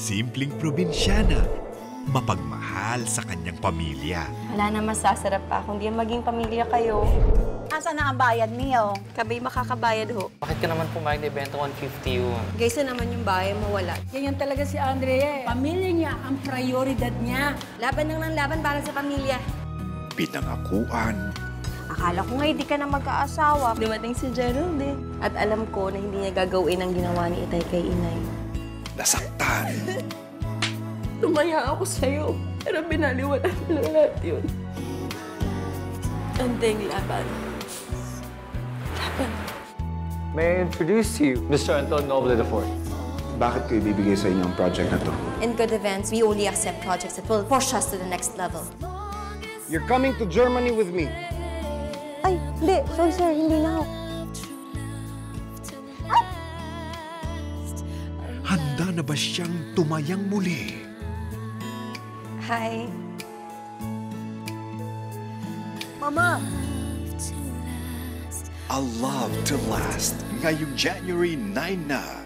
simpleng probinsyana, mapagmahal sa kanyang pamilya. Wala na masasarap pa kung di maging pamilya kayo. Asan na ang bayad niyo? Kabay makakabayad ho. Bakit ka naman pumayag na ibenta 150 yun? Guys, na naman yung bahay mawala. Ganyan talaga si Andrea eh. Pamilya niya ang prioridad niya. Laban lang ng laban para sa pamilya. Pinangakuan, Akala ko nga hindi ka na mag-aasawa. Dumating si Gerald eh. At alam ko na hindi niya gagawin ang ginawa ni Itay kay Inay. nasaktan, Tumaya ako sa'yo, pero binaliwala mo lang lahat yun. Andeng laban. Laban. May I introduce you, Mr. Anton Noble IV. Bakit ko ibibigay sa inyo ang project na to? In good events, we only accept projects that will push us to the next level. You're coming to Germany with me. Ay, hindi. Sorry, sir. Hindi na ako. handa na ba siyang tumayang muli? Hi. Mama! A Love to Last, ngayong January 9 na.